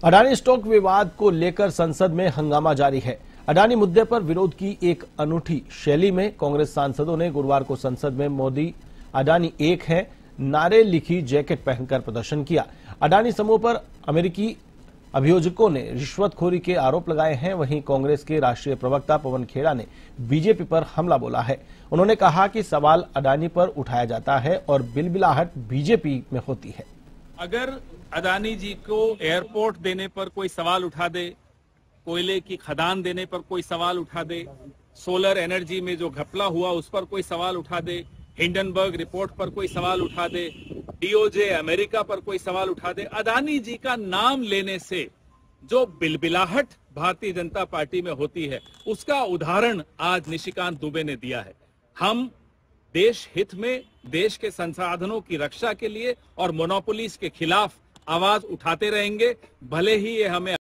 Adani stock विवाद को लेकर संसद में हंगामा जारी है। अडानी मुद्दे पर विरोध की एक अनूठी शैली में कांग्रेस सांसदों ने गुरुवार को संसद में मोदी अडानी एक है नारे लिखी जैकेट पहनकर प्रदर्शन किया। अडानी समूह पर अमेरिकी अभियोजकों ने रिश्वतखोरी के आरोप लगाए हैं। वहीं कांग्रेस के राष्ट्रीय प्रवक्ता पवन खेड़ा ने बीजेपी पर हमला बोला है। उन्होंने कहा कि सवाल अडानी पर उठाया जाता है और बिलबिलाहट बीजेपी में होती है। अगर अडानी जी को एयरपोर्ट देने पर कोई सवाल उठा दे, कोयले की खदान देने पर कोई सवाल उठा दे, सोलर एनर्जी में जो घपला हुआ उस पर कोई सवाल उठा दे, हिंडनबर्ग रिपोर्ट पर कोई सवाल उठा दे, डीओजे अमेरिका पर कोई सवाल उठा दे, अडानी जी का नाम लेने से जो बिलबिलाहट भारतीय जनता पार्टी में होती है उसका उदाहरण आज निशिकांत दुबे ने दिया है। हम देश हित में देश के संसाधनों की रक्षा के लिए और मोनोपोलीज के खिलाफ आवाज उठाते रहेंगे, भले ही ये हमें